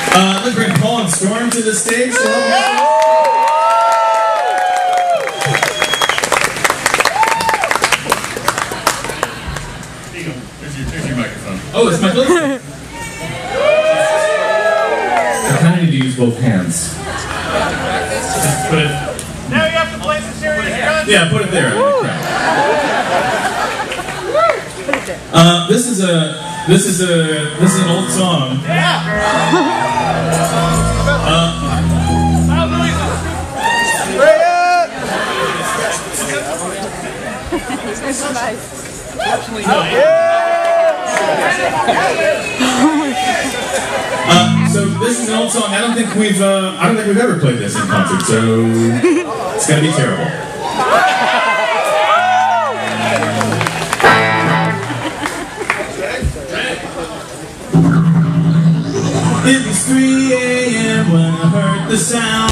Let's bring Paul and Storm to the stage. So Here's your microphone. oh, it's my phone. I kind of need to use both hands. Just put it. Now you have to play some serious guns. Yeah, put it there. This is an old song. So this is an old song. I don't think we've ever played this in concert. So it's gonna be terrible. It was 3 a.m. when I heard the sound.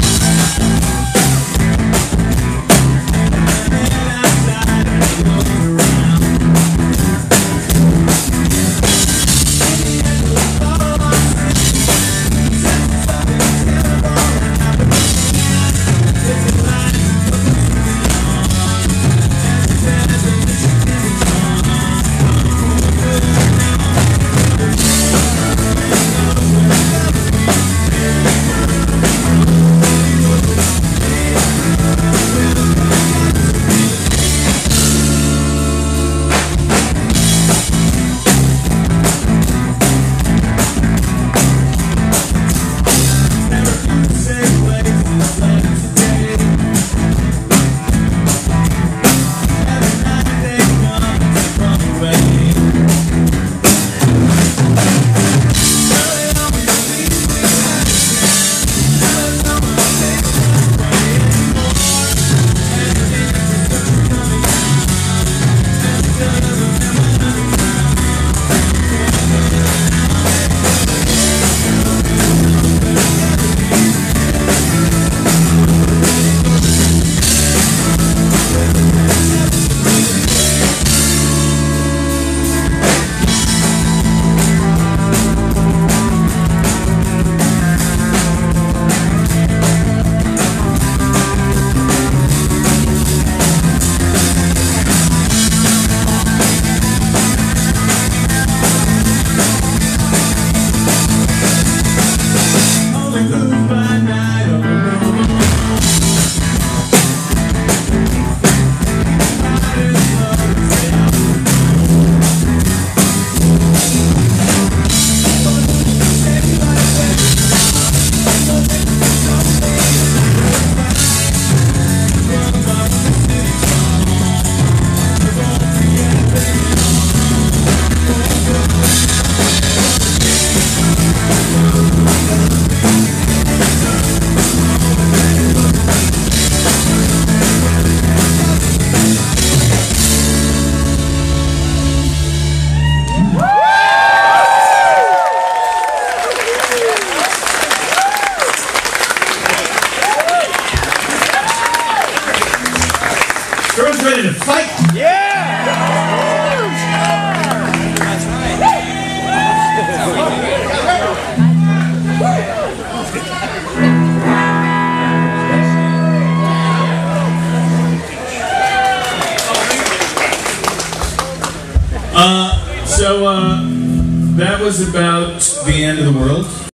Storm's ready to fight. Yeah! That's right. So that was about the end of the world.